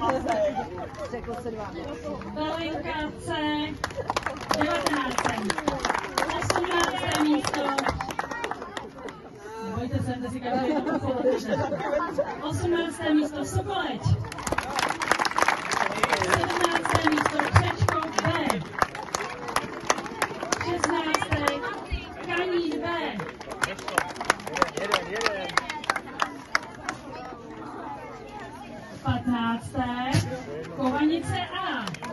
Velinka C, 19. 18. místo. Nebojte se, to si každý to poslouchne. 18. místo Sokoleť. 17. místo Křečko B. 16. Kanín B. 15. Kovanice A.